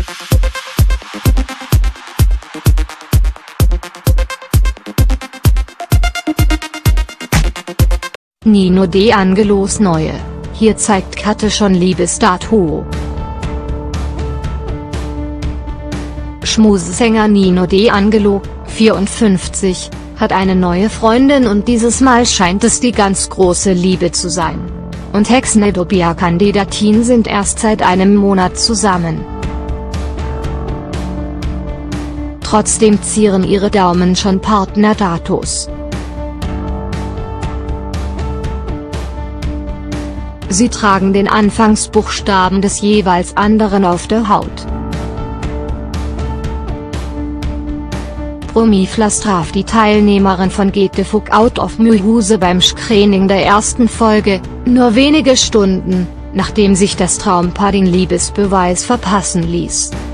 Nino De Angelos Neue. Hier zeigt Katte schon Liebesstatus. Schmusesänger Nino De Angelo, 54, hat eine neue Freundin und dieses Mal scheint es die ganz große Liebe zu sein. Und Ex-Nedopia-Kandidatin sind erst seit einem Monat zusammen. Trotzdem zieren ihre Daumen schon Partnerstatus. Sie tragen den Anfangsbuchstaben des jeweils anderen auf der Haut. Promiflas traf die Teilnehmerin von Get the Fuck Out of My House beim Screening der ersten Folge, nur wenige Stunden, nachdem sich das Traumpaar den Liebesbeweis verpassen ließ.